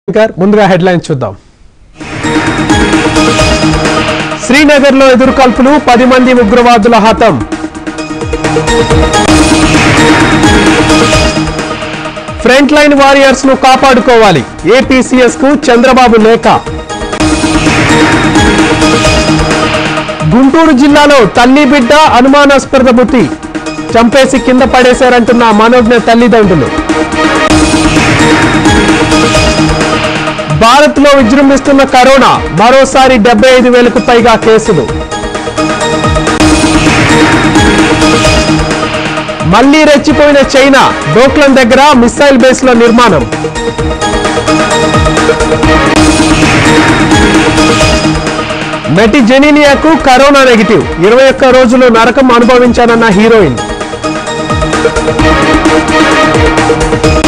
ముందుగా హెడ్లైన్స్ చూద్దాం. శ్రీనగర్లో ఎదురుకాల్పులు 10 మంది ఉగ్రవాదుల హతం. ఫ్రంట్ లైన్ వారియర్స్ ను కాపాడుకోవాలి. ఏపీసీఎస్ కు చంద్రబాబు లేఖ. గుంటూరు జిల్లాలో తల్లి బిడ్డ అనుమానాస్పద మృతి. చంపేసి కింద పడేశారంటున్న మనోజ్ఞ తల్లిదండ్రులు. భారత్ లో విజృంభిస్తున్న కరోనా, మరోసారి 75,000కు పైగా కేసులు. మళ్లీ రెచ్చిపోయిన చైనా, డోక్లాం దగ్గర మిసైల్ బేస్ లో నిర్మాణం. నటి జెనీనియాకు కరోనా నెగిటివ్. 21 రోజులు నరకం అనుభవించానన్న హీరోయిన్.